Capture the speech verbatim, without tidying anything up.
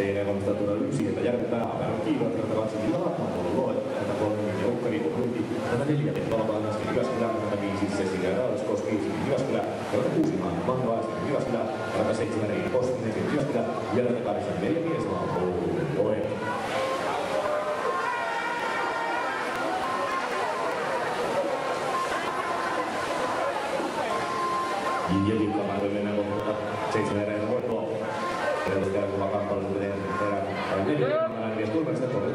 Siinä valmistautuu yksi, että Järvi Päähäpää on kiinnostunut kaksi Laatmaan ollut että kolmen joukkari on huiti. Tämä neljä, Valvaan äsken Jyväskylä, tämä viisi Cecilia Raaliskoski, Jyväskylä, Rata Kuusimaan, Manu Aasken Jyväskylä, Rata seitsemän Riikki Koskinen, Jyväskylä, ja Rata kahdeksan Velja Miesmaa on Oulu. Ja Jyväskylä mennään kohta seitsemän erään voittoa. Tervetuloa kuva kamppailun erään. Neljä, neljä, neljä, neljä,